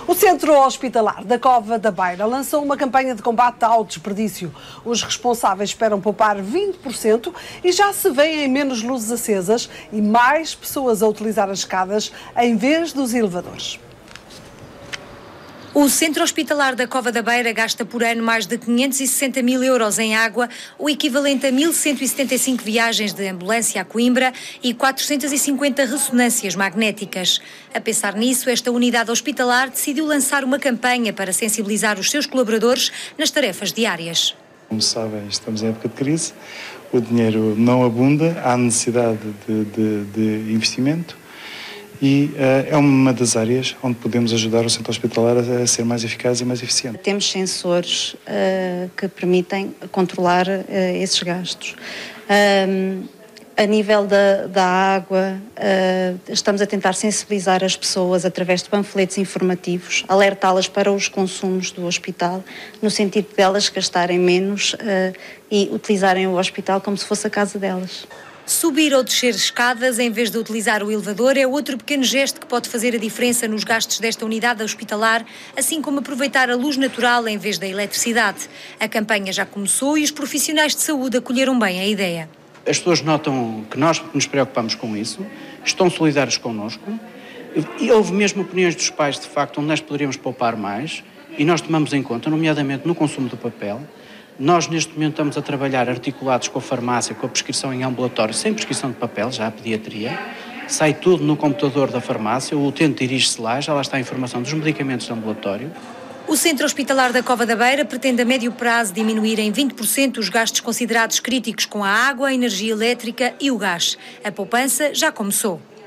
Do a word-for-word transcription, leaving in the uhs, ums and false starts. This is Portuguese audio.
O Centro Hospitalar da Cova da Beira lançou uma campanha de combate ao desperdício. Os responsáveis esperam poupar vinte por cento e já se vêem menos luzes acesas e mais pessoas a utilizar as escadas em vez dos elevadores. O Centro Hospitalar da Cova da Beira gasta por ano mais de quinhentos e sessenta mil euros em água, o equivalente a mil cento e setenta e cinco viagens de ambulância a Coimbra e quatrocentas e cinquenta ressonâncias magnéticas. A pensar nisso, esta unidade hospitalar decidiu lançar uma campanha para sensibilizar os seus colaboradores nas tarefas diárias. Como sabem, estamos em época de crise, o dinheiro não abunda, há necessidade de, de, de investimento. E uh, é uma das áreas onde podemos ajudar o centro hospitalar a, a ser mais eficaz e mais eficiente. Temos sensores uh, que permitem controlar uh, esses gastos. Um, a nível da, da água, uh, estamos a tentar sensibilizar as pessoas através de panfletos informativos, alertá-las para os consumos do hospital, no sentido de elas gastarem menos uh, e utilizarem o hospital como se fosse a casa delas. Subir ou descer escadas em vez de utilizar o elevador é outro pequeno gesto que pode fazer a diferença nos gastos desta unidade hospitalar, assim como aproveitar a luz natural em vez da eletricidade. A campanha já começou e os profissionais de saúde acolheram bem a ideia. As pessoas notam que nós nos preocupamos com isso, estão solidários connosco e houve mesmo opiniões dos pais, de facto, onde nós poderíamos poupar mais e nós tomamos em conta, nomeadamente no consumo do papel. Nós, neste momento, estamos a trabalhar articulados com a farmácia, com a prescrição em ambulatório, sem prescrição de papel, já a pediatria. Sai tudo no computador da farmácia, o utente dirige-se lá, já lá está a informação dos medicamentos de ambulatório. O Centro Hospitalar da Cova da Beira pretende a médio prazo diminuir em vinte por cento os gastos considerados críticos com a água, a energia elétrica e o gás. A poupança já começou.